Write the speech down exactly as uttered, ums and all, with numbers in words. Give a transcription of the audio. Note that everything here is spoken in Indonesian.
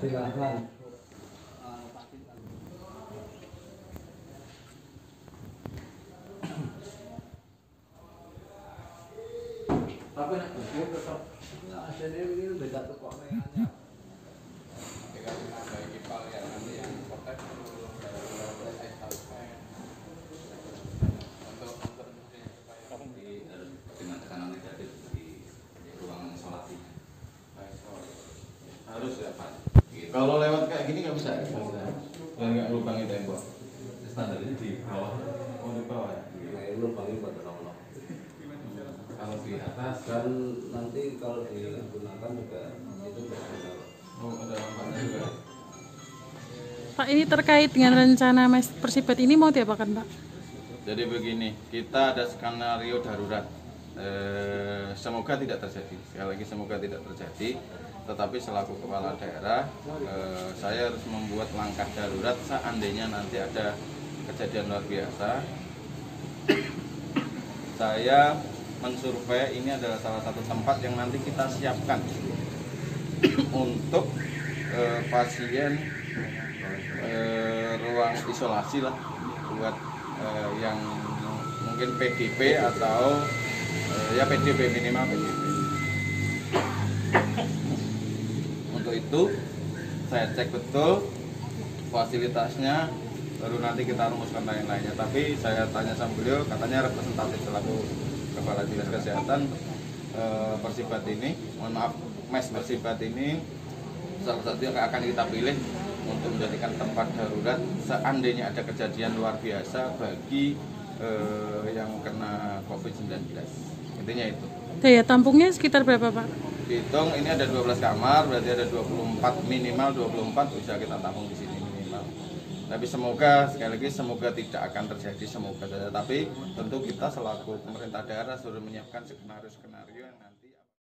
silahkan. Tapi nak buku tetap nggak ada ini beda tuh kok mainannya. Jika ada kipal yang nanti yang protek untuk untuk di dengan tekanan negatif di ruang isolasi harus ya Pak. Kalau lewat kayak gini nggak bisa, nggak bisa. Biar nggak lubangi tembok. Standar ini di bawah. Oh di bawah ya. Nah, ini lubangnya pada Allah. Kalau di atas Dan nanti kalau digunakan juga itu berbeda. oh ada lampanya juga. Pak, ini terkait dengan rencana Mas Persibat ini mau diapakan Pak? Jadi begini, kita ada skenario darurat. Eh, semoga tidak terjadi. Sekali lagi semoga tidak terjadi. Tetapi selaku kepala daerah, eh, saya harus membuat langkah darurat seandainya nanti ada kejadian luar biasa. Saya mensurvei ini adalah salah satu tempat yang nanti kita siapkan untuk eh, pasien eh, ruang isolasi lah buat eh, yang mungkin P D P atau eh, ya P D P minimal P D P. Untuk itu saya cek betul fasilitasnya, baru nanti kita rumuskan lain-lainnya. Tapi saya tanya sama beliau, katanya representatif selaku Kepala Dinas Kesehatan eh, Persibat ini, mohon maaf Mes Persibat ini salah satu yang akan kita pilih untuk menjadikan tempat darurat seandainya ada kejadian luar biasa bagi eh, yang kena COVID sembilan belas. Intinya itu. Daya tampungnya sekitar berapa Pak? Hitung ini ada dua belas kamar, berarti ada dua puluh empat, minimal dua puluh empat bisa kita tampung di sini minimal. Tapi semoga, sekali lagi semoga tidak akan terjadi, semoga saja. Tapi tentu kita selaku pemerintah daerah sudah menyiapkan skenario-skenario yang nanti